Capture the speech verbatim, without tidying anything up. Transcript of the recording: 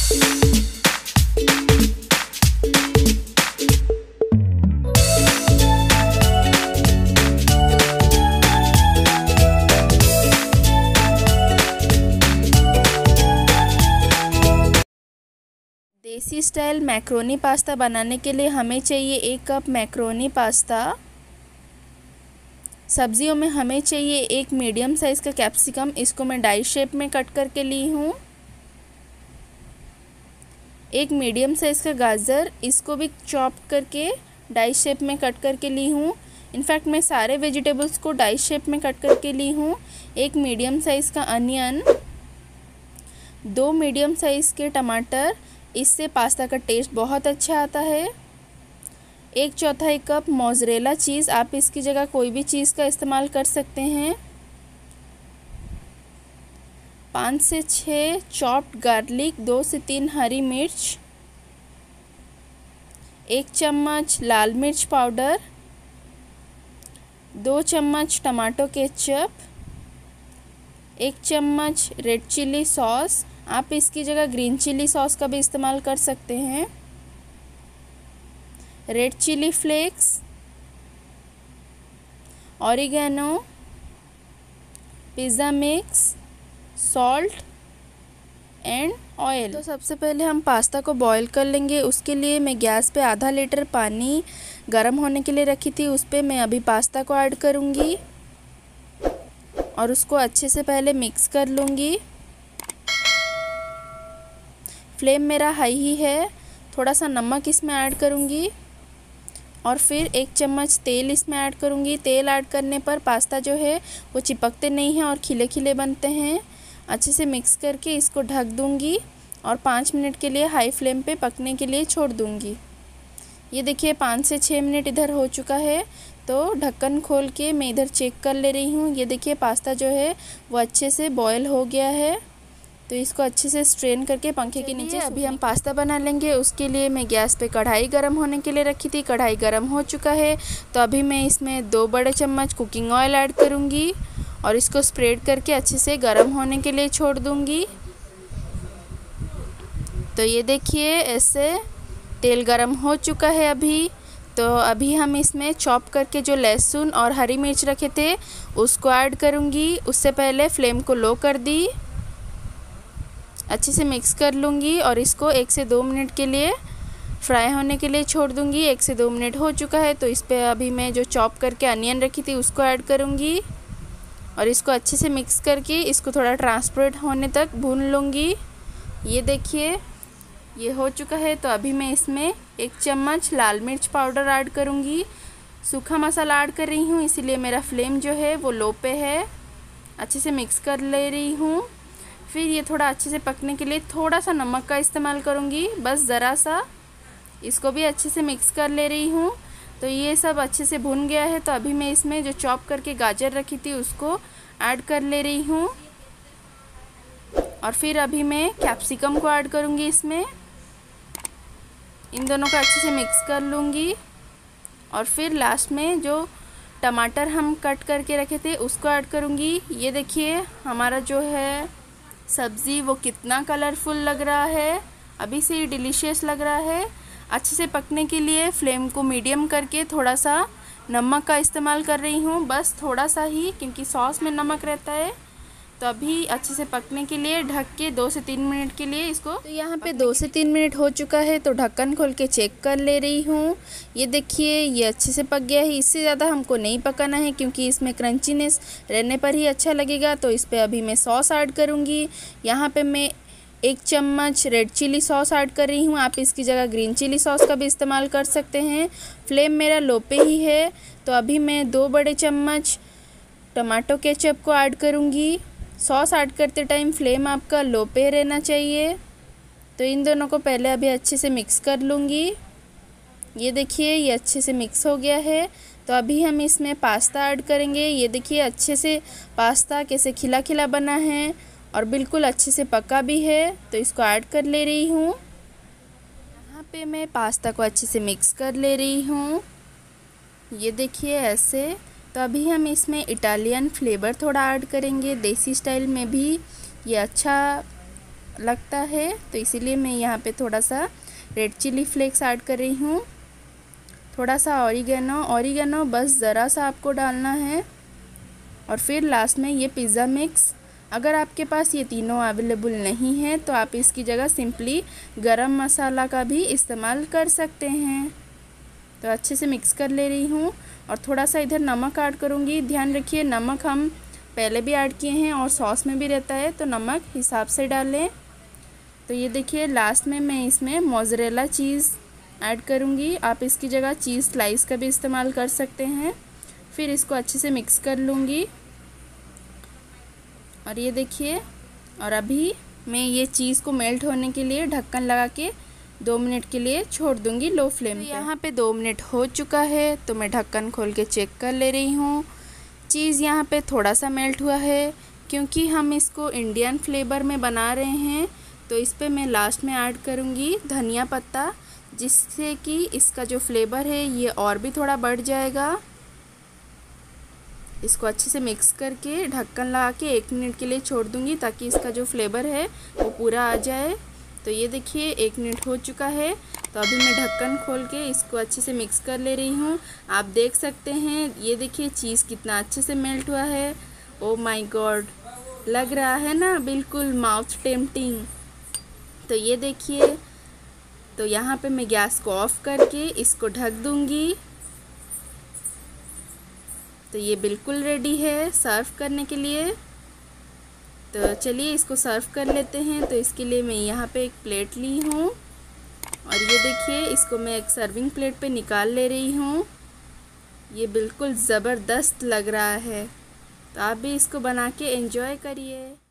देसी style macaroni pasta बनाने के लिए हमें चाहिए एक कप मैक्रोनी पास्ता। सब्जियों में हमें चाहिए एक मीडियम साइज़ का कैप्सिकम, इसको मैं डाई शेप में कट करके ली हूँ। एक मीडियम साइज़ का गाजर, इसको भी चॉप करके डाई शेप में कट करके ली हूँ। इनफैक्ट मैं सारे वेजिटेबल्स को डाई शेप में कट करके ली हूँ। एक मीडियम साइज़ का अनियन, दो मीडियम साइज़ के टमाटर, इससे पास्ता का टेस्ट बहुत अच्छा आता है। एक चौथाई कप मोज़रेला चीज़, आप इसकी जगह कोई भी चीज़ का इस्तेमाल कर सकते हैं। पाँच से छः चॉप्ड गार्लिक, दो से तीन हरी मिर्च, एक चम्मच लाल मिर्च पाउडर, दो चम्मच टमाटो केचप, एक चम्मच रेड चिली सॉस, आप इसकी जगह ग्रीन चिली सॉस का भी इस्तेमाल कर सकते हैं। Red chilli flakes, oregano, pizza mix, salt and oil. तो सबसे पहले हम पास्ता को बॉईल कर लेंगे। उसके लिए मैं गैस पे आधा लीटर पानी गर्म होने के लिए रखी थी, उस पर मैं अभी पास्ता को ऐड करूँगी और उसको अच्छे से पहले मिक्स कर लूँगी। फ्लेम मेरा हाई ही है। थोड़ा सा नमक इसमें ऐड करूँगी और फिर एक चम्मच तेल इसमें ऐड करूँगी। तेल ऐड करने पर पास्ता जो है वो चिपकते नहीं हैं और खिले खिले बनते हैं। अच्छे से मिक्स करके इसको ढक दूँगी और पाँच मिनट के लिए हाई फ्लेम पे पकने के लिए छोड़ दूँगी। ये देखिए पाँच से छः मिनट इधर हो चुका है, तो ढक्कन खोल के मैं इधर चेक कर ले रही हूँ। ये देखिए पास्ता जो है वो अच्छे से बॉयल हो गया है, तो इसको अच्छे से स्ट्रेन करके पंखे के नीचे अभी हम पास्ता बना लेंगे। उसके लिए मैं गैस पे कढ़ाई गरम होने के लिए रखी थी। कढ़ाई गरम हो चुका है, तो अभी मैं इसमें दो बड़े चम्मच कुकिंग ऑयल ऐड करूँगी और इसको स्प्रेड करके अच्छे से गरम होने के लिए छोड़ दूँगी। तो ये देखिए ऐसे तेल गरम हो चुका है अभी। तो अभी हम इसमें चॉप करके जो लहसुन और हरी मिर्च रखे थे उसको ऐड करूँगी। उससे पहले फ्लेम को लो कर दी, अच्छे से मिक्स कर लूँगी और इसको एक से दो मिनट के लिए फ्राई होने के लिए छोड़ दूँगी। एक से दो मिनट हो चुका है, तो इस पर अभी मैं जो चॉप करके अनियन रखी थी उसको ऐड करूँगी और इसको अच्छे से मिक्स करके इसको थोड़ा ट्रांसपेरेंट होने तक भून लूँगी। ये देखिए ये हो चुका है, तो अभी मैं इसमें एक चम्मच लाल मिर्च पाउडर ऐड करूँगी। सूखा मसाला ऐड कर रही हूँ, इसीलिए मेरा फ्लेम जो है वो लो पे है। अच्छे से मिक्स कर ले रही हूँ। फिर ये थोड़ा अच्छे से पकने के लिए थोड़ा सा नमक का इस्तेमाल करूँगी, बस ज़रा सा। इसको भी अच्छे से मिक्स कर ले रही हूँ। तो ये सब अच्छे से भुन गया है, तो अभी मैं इसमें जो चॉप करके गाजर रखी थी उसको ऐड कर ले रही हूँ और फिर अभी मैं कैप्सिकम को ऐड करूँगी इसमें। इन दोनों को अच्छे से मिक्स कर लूँगी और फिर लास्ट में जो टमाटर हम कट करके रखे थे उसको ऐड करूँगी। ये देखिए हमारा जो है सब्ज़ी वो कितना कलरफुल लग रहा है, अभी से ही डिलीशियस लग रहा है। अच्छे से पकने के लिए फ्लेम को मीडियम करके थोड़ा सा नमक का इस्तेमाल कर रही हूँ, बस थोड़ा सा ही, क्योंकि सॉस में नमक रहता है। तो अभी अच्छे से पकने के लिए ढक के दो से तीन मिनट के लिए इसको, तो यहाँ पे दो से तीन मिनट हो चुका है, तो ढक्कन खोल के चेक कर ले रही हूँ। ये देखिए ये अच्छे से पक गया है। इससे ज़्यादा हमको नहीं पकाना है, क्योंकि इसमें क्रंचीनेस रहने पर ही अच्छा लगेगा। तो इस पर अभी मैं सॉस ऐड करूँगी। यहाँ पे मैं एक चम्मच रेड चिली सॉस ऐड कर रही हूँ, आप इसकी जगह ग्रीन चिली सॉस का भी इस्तेमाल कर सकते हैं। फ्लेम मेरा लो पे ही है। तो अभी मैं दो बड़े चम्मच टमाटो केचप को ऐड करूँगी। सॉस ऐड करते टाइम फ्लेम आपका लो पे रहना चाहिए। तो इन दोनों को पहले अभी अच्छे से मिक्स कर लूँगी। ये देखिए ये अच्छे से मिक्स हो गया है। तो अभी हम इसमें पास्ता ऐड करेंगे। ये देखिए अच्छे से पास्ता कैसे खिला खिला बना है और बिल्कुल अच्छे से पका भी है। तो इसको ऐड कर ले रही हूँ। यहाँ पे मैं पास्ता को अच्छे से मिक्स कर ले रही हूँ। ये देखिए ऐसे। तो अभी हम इसमें इटालियन फ्लेवर थोड़ा ऐड करेंगे। देसी स्टाइल में भी ये अच्छा लगता है, तो इसीलिए मैं यहाँ पे थोड़ा सा रेड चिली फ्लेक्स ऐड कर रही हूँ। थोड़ा सा ऑरिगेनो ऑरिगेनो बस ज़रा सा आपको डालना है। और फिर लास्ट में ये पिज़्ज़ा मिक्स। अगर आपके पास ये तीनों अवेलेबल नहीं है तो आप इसकी जगह सिंपली गरम मसाला का भी इस्तेमाल कर सकते हैं। तो अच्छे से मिक्स कर ले रही हूँ और थोड़ा सा इधर नमक ऐड करूँगी। ध्यान रखिए नमक हम पहले भी ऐड किए हैं और सॉस में भी रहता है, तो नमक हिसाब से डालें। तो ये देखिए लास्ट में मैं इसमें मोज़रेला चीज़ ऐड करूँगी। आप इसकी जगह चीज़ स्लाइस का भी इस्तेमाल कर सकते हैं। फिर इसको अच्छे से मिक्स कर लूँगी। और ये देखिए, और अभी मैं ये चीज़ को मेल्ट होने के लिए ढक्कन लगा के दो मिनट के लिए छोड़ दूँगी लो फ्लेम पे। यहाँ पे दो मिनट हो चुका है, तो मैं ढक्कन खोल के चेक कर ले रही हूँ। चीज़ यहाँ पे थोड़ा सा मेल्ट हुआ है, क्योंकि हम इसको इंडियन फ्लेवर में बना रहे हैं, तो इस पर मैं लास्ट में ऐड करूँगी धनिया पत्ता, जिससे कि इसका जो फ्लेवर है ये और भी थोड़ा बढ़ जाएगा। इसको अच्छे से मिक्स करके ढक्कन लगा के एक मिनट के लिए छोड़ दूँगी, ताकि इसका जो फ्लेवर है वो पूरा आ जाए। तो ये देखिए एक मिनट हो चुका है, तो अभी मैं ढक्कन खोल के इसको अच्छे से मिक्स कर ले रही हूँ। आप देख सकते हैं, ये देखिए चीज़ कितना अच्छे से मेल्ट हुआ है। ओ माय गॉड, लग रहा है ना बिल्कुल माउथ टेम्पटिंग। तो ये देखिए, तो यहाँ पे मैं गैस को ऑफ करके इसको ढक दूँगी। तो ये बिल्कुल रेडी है सर्व करने के लिए। तो चलिए इसको सर्व कर लेते हैं। तो इसके लिए मैं यहाँ पे एक प्लेट ली हूँ और ये देखिए इसको मैं एक सर्विंग प्लेट पे निकाल ले रही हूँ। ये बिल्कुल ज़बरदस्त लग रहा है, तो आप भी इसको बना के एंजॉय करिए।